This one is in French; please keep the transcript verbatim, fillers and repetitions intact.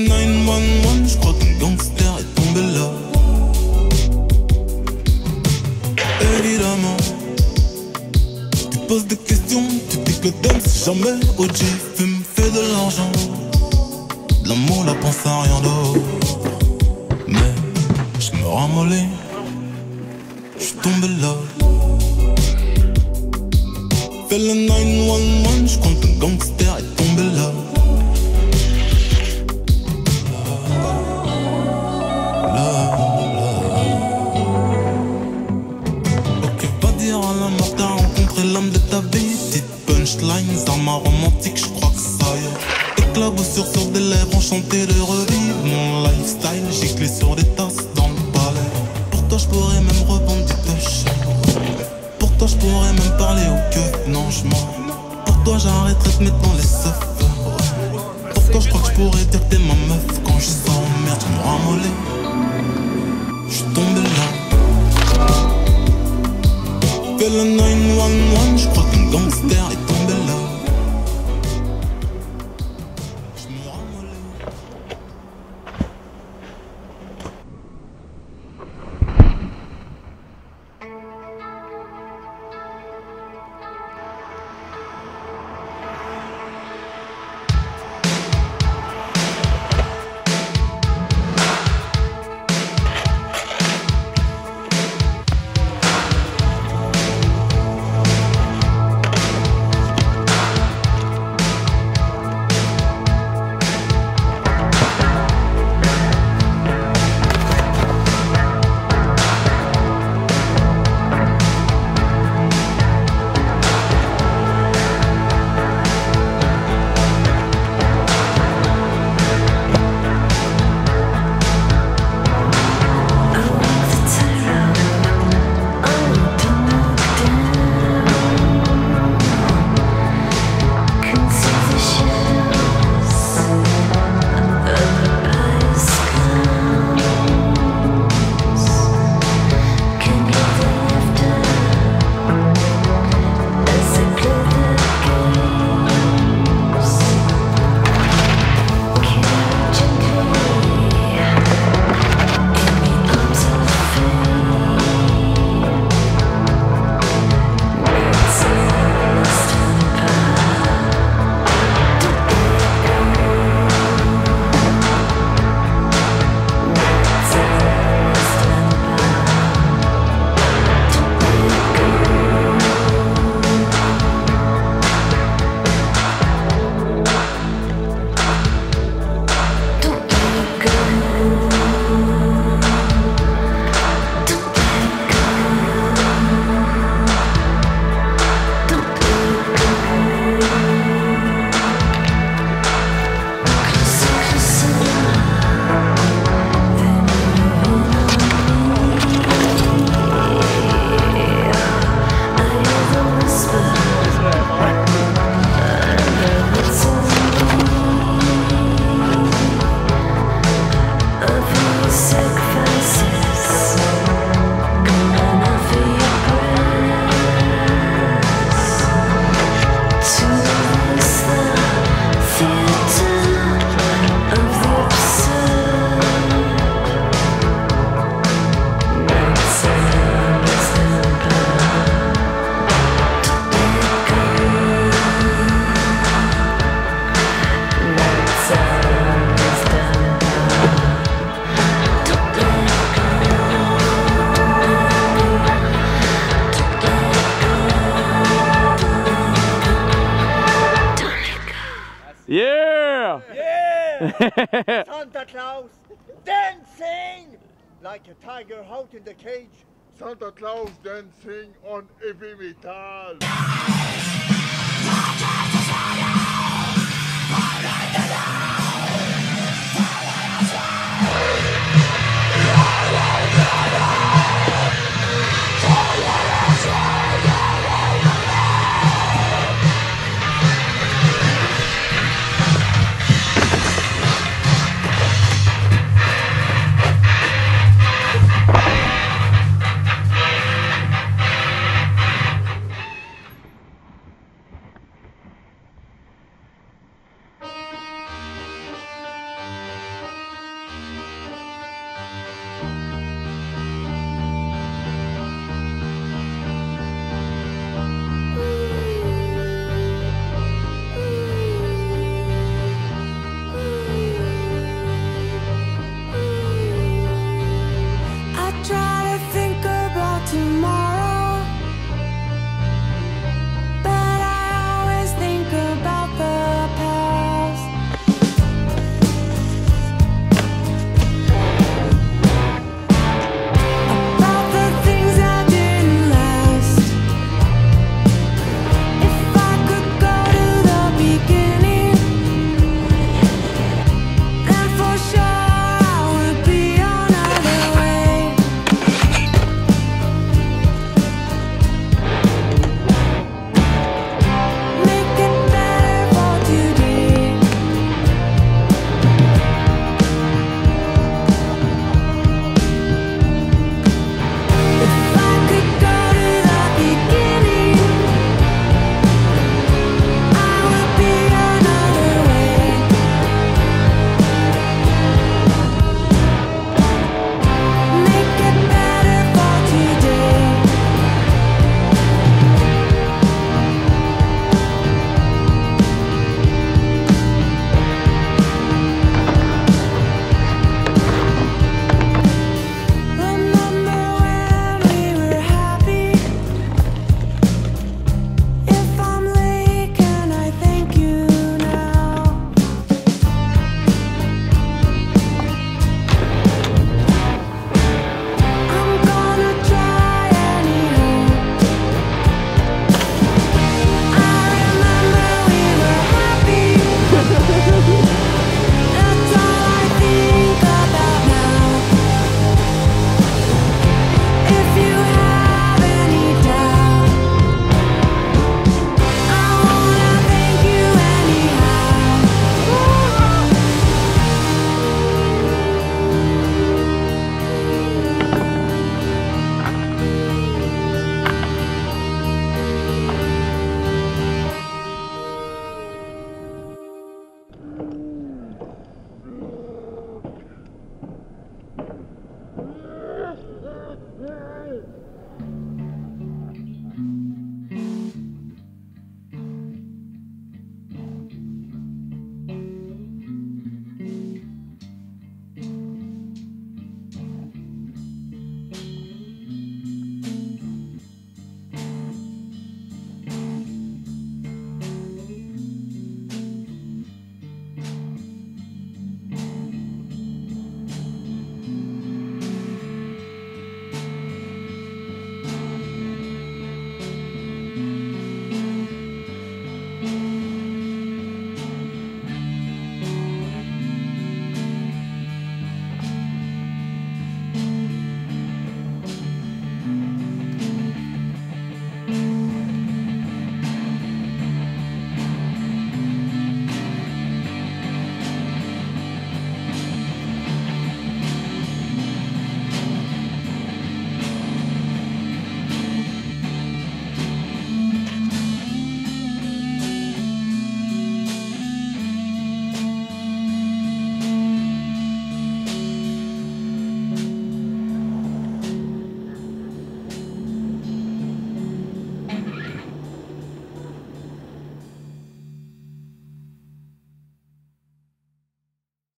neuf un un, je crois qu'un gangster est tombé là. Évidemment, tu poses des questions, tu dis que t'aimes si jamais O G fume, fait de l'argent. De l'amour, la pense à rien d'autre. Mais je me ramollis, je suis tombé là. Fais le neuf un un, je crois qu'un gangster est tombé là. L'homme de ta vie, petite punchlines, armes romantiques, je crois que ça y est. Éclaboussure sur des lèvres, enchanté de revivre mon lifestyle, j'ai clé sur des tasses dans le palais. Pour toi je pourrais même rebondir de chez. Pour toi je pourrais même parler au queue, non je mens. Pour toi j'arrêterai de mettre dans les seufs. Pour toi je crois que je pourrais dire que t'es ma meuf. Quand je sens merde, je me ramollis. Je suis tombé là. Fais le neuf un un, je crois qu'un gangster est tombé là. Je me ramollis. Yeah! Yeah! Santa Claus dancing like a tiger out in the cage. Santa Claus dancing on heavy metal. Bye.